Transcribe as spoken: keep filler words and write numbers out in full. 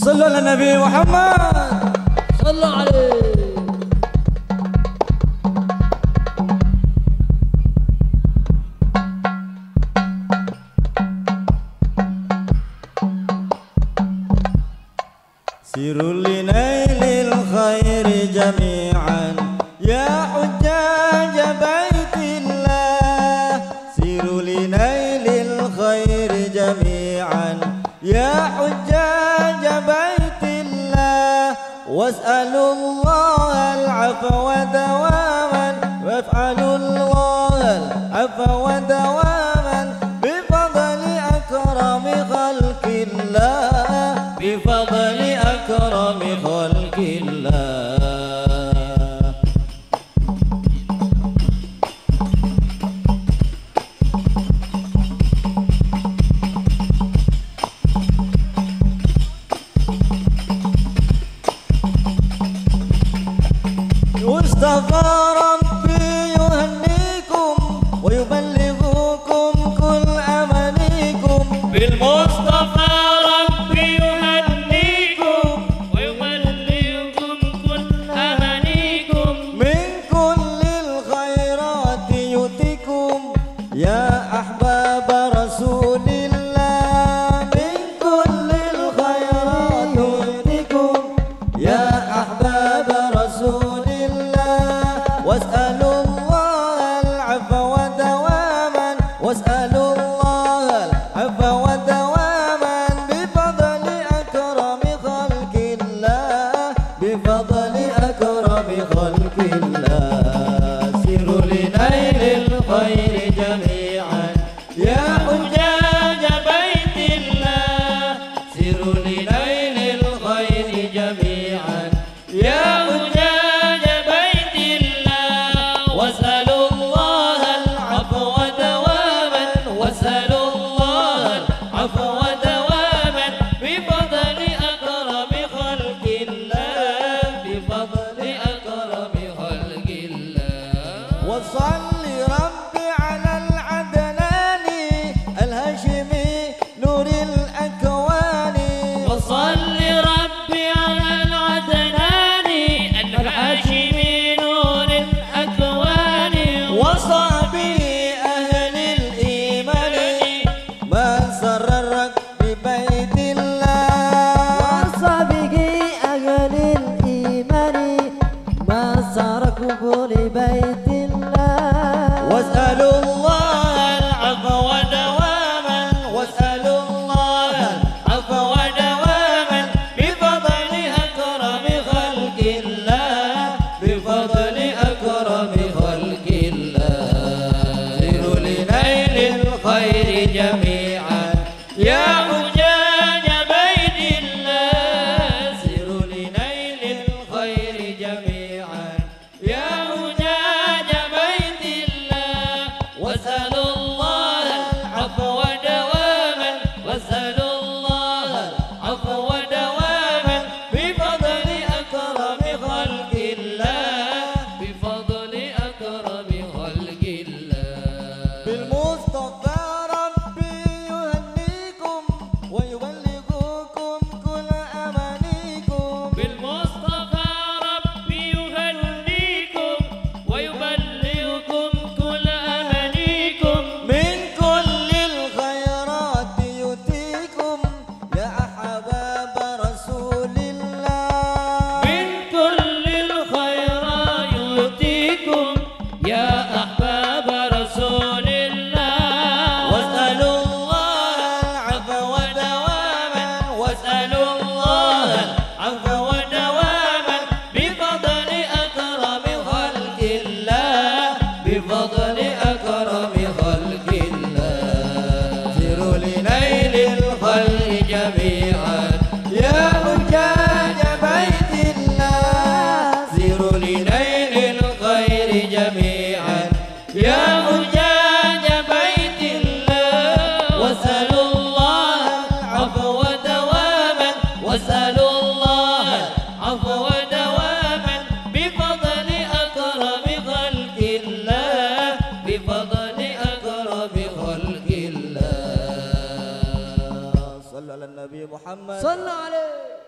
صلوا على النبي محمد صلوا عليه. سيروا لنيل الخير جميعا يا حجاج بيت الله، سيروا لنيل الخير جميعا يا حجاج بيت الله، واسألوا الله العفو دواما، وافعلوا الله العفو دواما بفضل أكرم خلق الله، بفضل أكرم خلق الله. مصطفى ربي يهنيكم ويبلغكم كل أمانيكم، بالمصطفى ربي يهنيكم ويبلغكم كل أمانيكم، من كل الخيرات يؤتكم يا أحباب رسول الله، من كل الخيرات يؤتكم يا أحباب رسول الله، واسألوا الله العفو دواما، واسألوا الله العفو دواما بفضل أكرم خلق الله، بفضل أكرم خلق الله. سيروا لنيل الخير جميعا يا حجاج بيت الله، سيروا لنيل الخير جميعا يا حجاج بيت الله، واسألوا الله العفو دواما، واسألوا الله العفو دواما بفضل أكرم خلق الله، بفضل أكرم خلق الله. وصل ربي على العدناني الهاشمي نور الأكوان، وصل ربي على العدناني الهاشمي نور الأكوان، وصحبه أهل الإيمان ما سررك ببيت الله، وصحبه أهل الإيمان ما سركوا لبيت الله، واسألوا الله العفو دواما، واسألوا الله العفو دواما بفضل أكرم خلق الله، بفضل أكرم خلق الله. سيروا لنيل الخير جميعا يا حجاج بيت الله، سيروا لنيل الخير جميعا يا حجاج بيت الله، واسألوا الله العفو دواما، واسألوا الله العفو دواما بفضل أكرم خلق الله، بفضل أكرم خلق الله. بالمصطفى ربي يهنيكم ويبلغكم كل أمانيكم، بالمصطفى ربي يهنيكم ويبلغكم كل أمانيكم، من كل الخيرات يؤتيكم يا أحباب رسول الله، من كل الخيرات يؤتيكم يا أحباب رسول الله، واسألوا الله العفو دواما، واسألوا الله العفو دواما بفضل أكرم خلق الله، بفضل أكرم خلق الله. سيروا لنيل الخير جميعا يا حجاج بيت الله، سيروا لنيل الخير جميعا يا حجاج بيت الله، واسألوا الله العفو دواما، واسألوا الله العفو دواما بفضل أكرم خلق الله، بفضل أكرم خلق الله. صلى على النبي محمد صلى عليه.